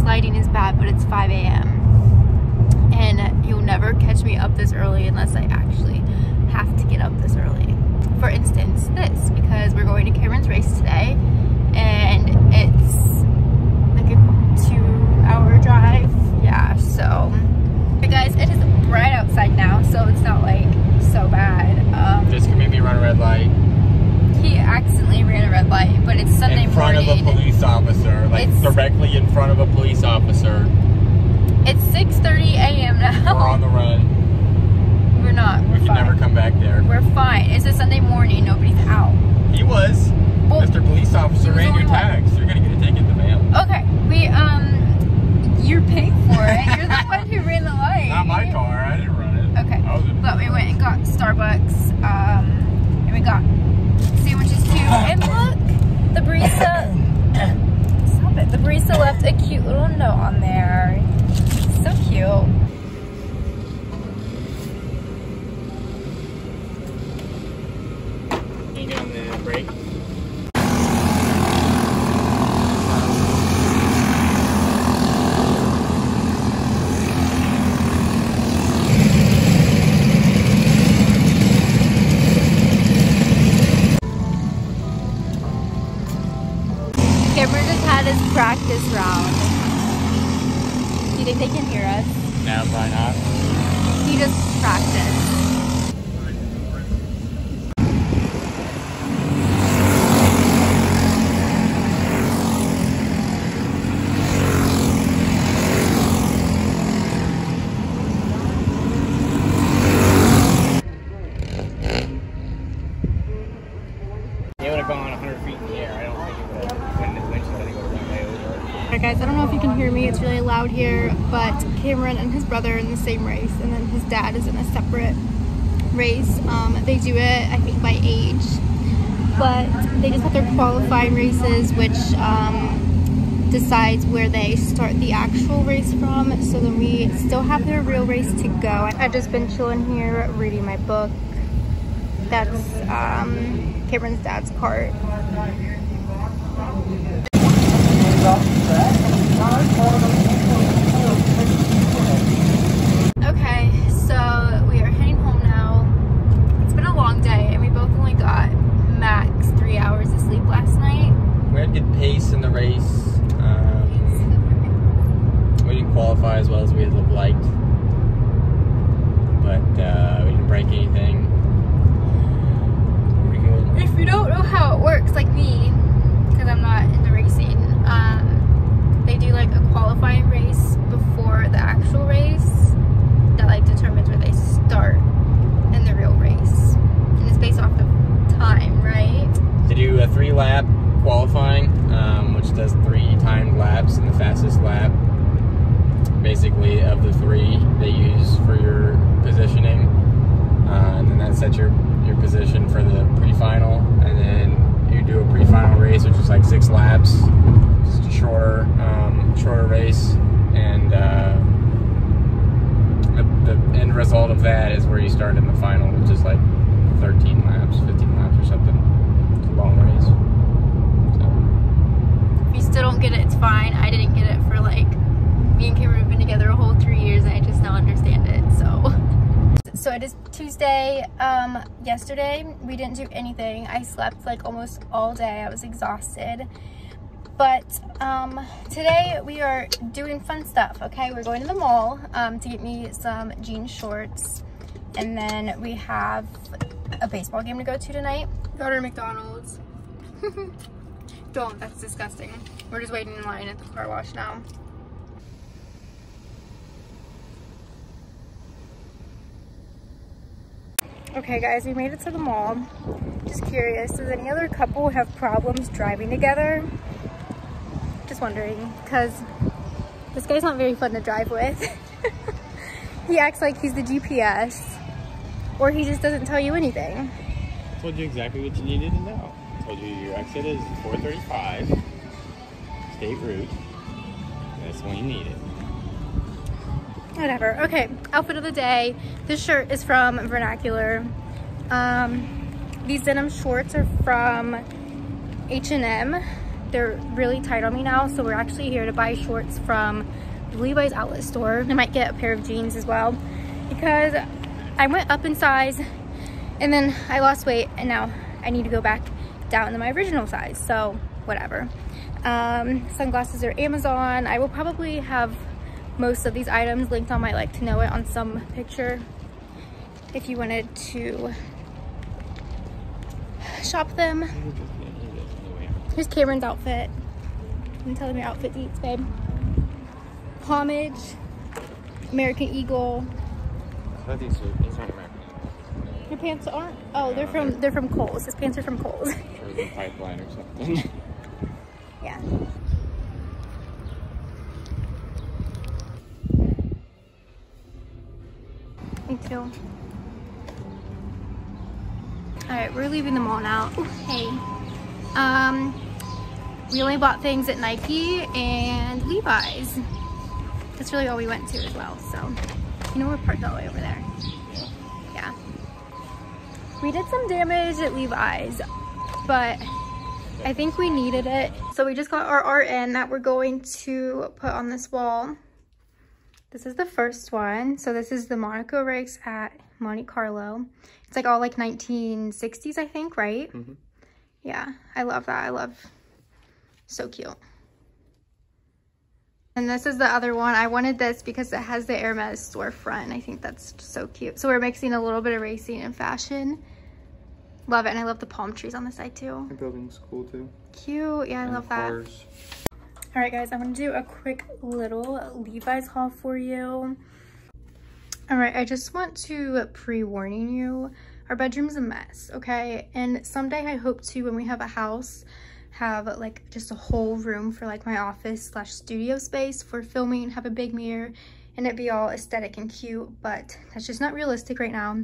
lighting is bad, but it's 5 a.m. and you'll never catch me up this early unless I actually have to get up this early. For instance, this, because we're going to Cameron's race today, and it's like a 2-hour drive. Yeah, so hey guys, it is bright outside now, so it's not like so bad. This could make me run a red light. He accidentally ran a red light, but it's Sunday morning. In front of a police officer, like directly in front of a police officer. It's 6:30 a.m. now. We're on the run. We're not. We can never come back there. We're fine. It's a Sunday morning. Nobody's out. He was. Well, Mr. Police Officer ran your tags. You're gonna get a ticket in the mail. Okay. You're paying for it. You're the one who ran the light. Not my car. I didn't run it. Okay. But we went and got Starbucks. And we got sandwiches too. And look, the barista. Stop it. The barista left a cute little note on there. So cute. You get on the brake. Cameron just had his practice round. Do you think they can hear us? No, probably not. He just practiced. They would have gone 100 feet in the air. I don't think it would have. When the winch was going to go way over. Alright guys, I don't know if you can hear me, it's really loud here, but Cameron and his brother are in the same race, and then his dad is in a separate race. They do it, I think, by age, but they just have their qualifying races, which decides where they start the actual race from, so then we still have their real race to go. I've just been chilling here, reading my book. That's Cameron's dad's cart. Okay, so we are heading home now. It's been a long day, and we both only got max 3 hours of sleep last night. We had good pace in the race. We didn't qualify as well as we would have liked, but we didn't break anything. Pretty good. If you don't know how it works, like me, because I'm not into racing, they do like a qualifying race before the actual race that like determines where they start in the real race, and it's based off of time, right? They do a 3-lap qualifying, which does 3 timed laps, and the fastest lap, basically, of the 3 they use for your positioning, and then that sets your position for the pre-final, and then you do a pre-final race, which is like 6 laps. Just a shorter race, and the end result of that is where you start in the final, which is like 13 laps, 15 laps or something. It's a long race. So. If you still don't get it, it's fine. I didn't get it for like, me and Cameron have been together a whole 3 years, and I just now understand it, so it is Tuesday. Yesterday we didn't do anything. I slept like almost all day. I was exhausted. But today we are doing fun stuff, okay? We're going to the mall to get me some jean shorts. And then we have a baseball game to go to tonight. Go to McDonald's. Don't, that's disgusting. We're just waiting in line at the car wash now. Okay guys, we made it to the mall. Just curious, does any other couple have problems driving together? Just wondering, because this guy's not very fun to drive with. He acts like he's the GPS, or he just doesn't tell you anything. I told you exactly what you needed to know. I told you your exit is 435, State Route. That's when you need it. Whatever. Okay, outfit of the day. This shirt is from Vernacular. These denim shorts are from H&M. they're really tight on me now. So we're actually here to buy shorts from the Levi's outlet store. I might get a pair of jeans as well because I went up in size and then I lost weight and now I need to go back down to my original size. So whatever. Sunglasses are Amazon. I will probably have most of these items linked on my like to know it on some picture if you wanted to shop them. Here's Cameron's outfit. I'm telling me outfit eats, babe. Homage, American Eagle. I these aren't American. Your pants aren't? Oh, they're from Kohl's. His pants are from Kohl's. Or the Pipeline or something. Yeah. Me too. Alright, we're leaving the mall now. Ooh, hey. We only bought things at Nike and Levi's. That's really all we went to as well, so. You know, we're parked all the way over there. Yeah. We did some damage at Levi's, but I think we needed it. So we just got our art in that we're going to put on this wall. This is the first one. So this is the Monaco Rigs at Monte Carlo. It's like all like 1960s, I think, right? Mm-hmm. Yeah, I love that. I love, so cute. And this is the other one. I wanted this because it has the Hermes storefront. I think that's so cute. So we're mixing a little bit of racing and fashion. Love it. And I love the palm trees on the side too. The building's cool too. Cute. Yeah, I love that. All right, guys, I'm going to do a quick little Levi's haul for you. All right, I just want to pre-warning you. Our bedroom's a mess, okay? And someday I hope to, when we have a house, have like just a whole room for like my office / studio space for filming, have a big mirror, and it be all aesthetic and cute, but that's just not realistic right now.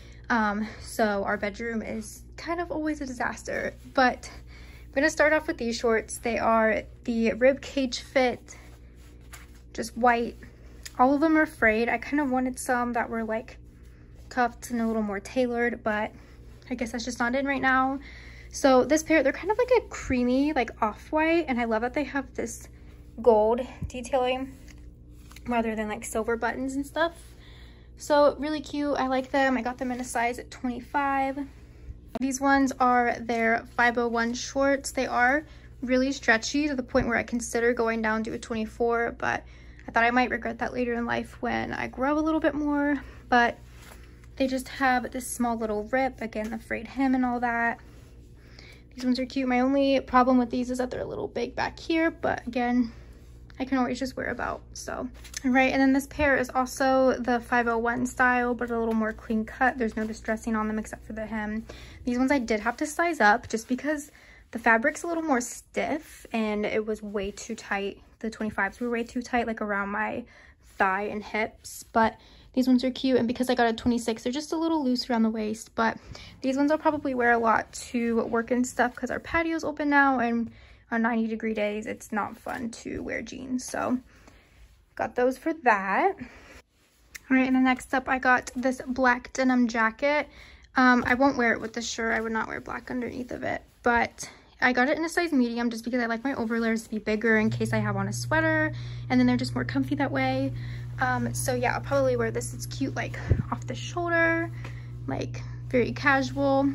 So our bedroom is kind of always a disaster, but I'm gonna start off with these shorts. They are the rib cage fit, just white. All of them are frayed. I kind of wanted some that were like cuffed and a little more tailored, but I guess that's just not in right now. So this pair, they're kind of like a creamy, like off-white, and I love that they have this gold detailing rather than like silver buttons and stuff. So really cute. I like them. I got them in a size at 25. These ones are their 501 shorts. They are really stretchy to the point where I consider going down to a 24, but I thought I might regret that later in life when I grow a little bit more. But they just have this small little rip, again, the frayed hem and all that. These ones are cute. My only problem with these is that they're a little big back here, but again, I can always just wear about, so. All right, and then this pair is also the 501 style, but a little more clean cut. There's no distressing on them except for the hem. These ones I did have to size up just because the fabric's a little more stiff and it was way too tight. The 25s were way too tight, like around my thigh and hips, but these ones are cute, and because I got a 26, they're just a little loose around the waist, but these ones I'll probably wear a lot to work and stuff because our patio's open now, and on 90-degree days, it's not fun to wear jeans, so got those for that. All right, and then next up, I got this black denim jacket. I won't wear it with the shirt. I would not wear black underneath of it, but I got it in a size medium just because I like my overlayers to be bigger in case I have on a sweater, and then they're just more comfy that way. So yeah, I'll probably wear this. It's cute, like off the shoulder, like very casual.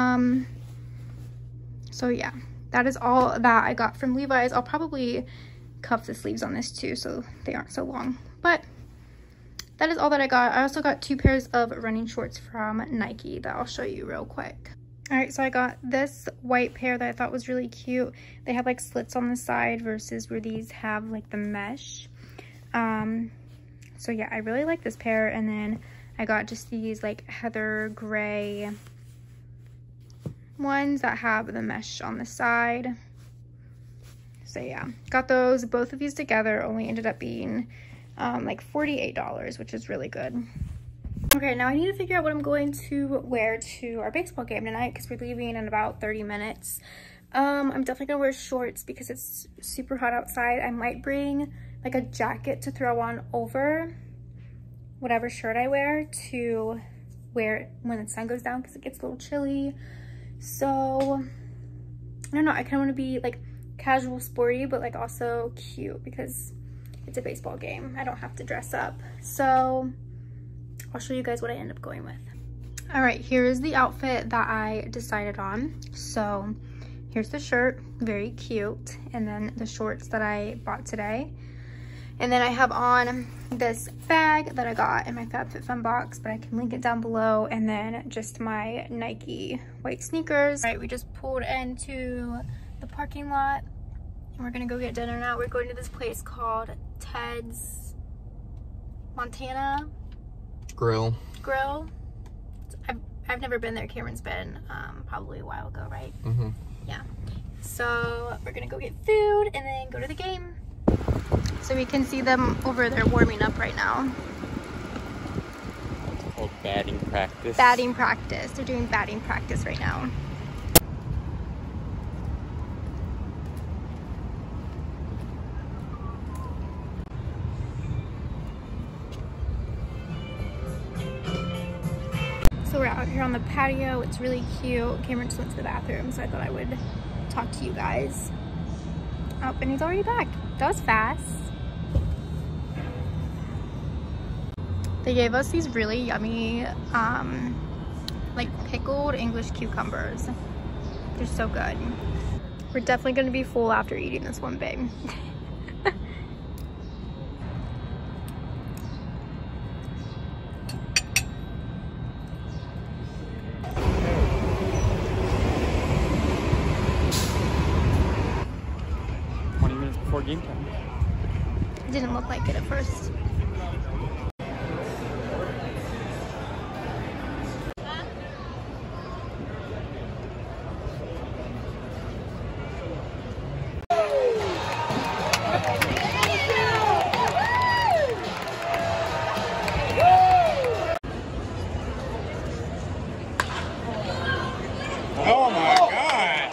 So yeah, that is all that I got from Levi's. I'll probably cuff the sleeves on this too so they aren't so long, but that is all that I got. I also got 2 pairs of running shorts from Nike that I'll show you real quick. All right, so I got this white pair that I thought was really cute. They have like slits on the side versus where these have like the mesh. So yeah, I really like this pair. And then I got just these like heather gray ones that have the mesh on the side. So yeah, got those. Both of these together only ended up being like $48, which is really good. Okay, now I need to figure out what I'm going to wear to our baseball game tonight because we're leaving in about 30 minutes. I'm definitely gonna wear shorts because it's super hot outside. I might bring like a jacket to throw on over whatever shirt I wear to wear it when the sun goes down because it gets a little chilly. So I don't know, I kind of want to be like casual sporty, but like also cute because it's a baseball game. I don't have to dress up. So I'll show you guys what I end up going with. All right, here is the outfit that I decided on. So here's the shirt, very cute. And then the shorts that I bought today. And then I have on this bag that I got in my FabFitFun box, but I can link it down below. And then just my Nike white sneakers. All right, we just pulled into the parking lot and we're gonna go get dinner now. We're going to this place called Ted's Montana Grill. I've never been there. Cameron's been probably a while ago, right? Mm-hmm. Yeah. So we're gonna go get food and then go to the game. So we can see them over there warming up right now. It's called batting practice. Batting practice. They're doing batting practice right now. So we're out here on the patio. It's really cute. Cameron just went to the bathroom, so I thought I would talk to you guys. Oh, and he's already back. That was fast. They gave us these really yummy, like pickled English cucumbers. They're so good. We're definitely gonna be full after eating this one, babe. Before game time. It didn't look like it at first. Oh my God!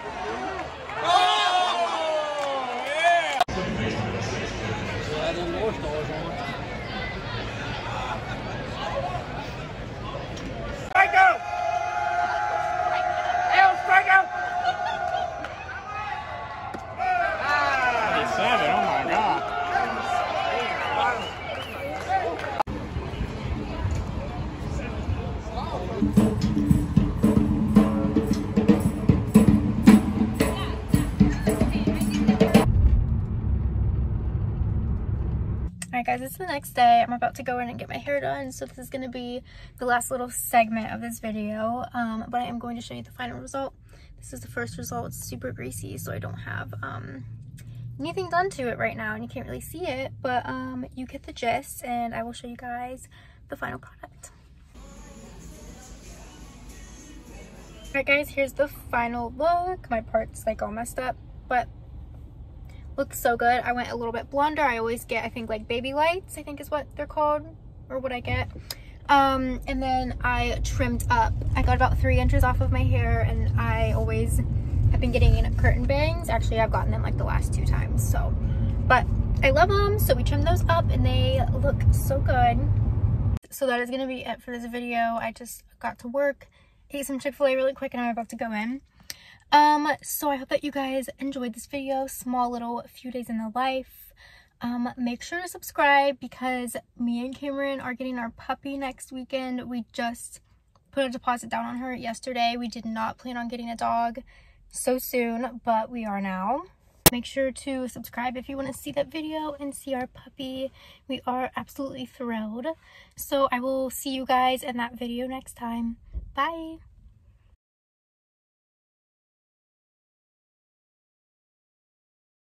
Alright guys, it's the next day. I'm about to go in and get my hair done, so this is going to be the last little segment of this video, but I am going to show you the final result. This is the first result. It's super greasy, so I don't have anything done to it right now, and you can't really see it, but you get the gist, and I will show you guys the final product. Alright guys, here's the final look. My part's like all messed up, but looks so good. I went a little bit blonder. I always get, I think, like baby lights, I think is what they're called, or what I get. And then I trimmed up. I got about 3 inches off of my hair, and I always have been getting curtain bangs. Actually, I've gotten them like the last 2 times, so. But I love them, so we trimmed those up, and they look so good. So that is going to be it for this video. I just got to work, ate some Chick-fil-A really quick, and I'm about to go in. So I hope that you guys enjoyed this video. Small little few days in the life. Make sure to subscribe because me and Cameron are getting our puppy next weekend. We just put a deposit down on her yesterday. We did not plan on getting a dog so soon, but we are now. Make sure to subscribe if you want to see that video and see our puppy. We are absolutely thrilled. So I will see you guys in that video next time. Bye!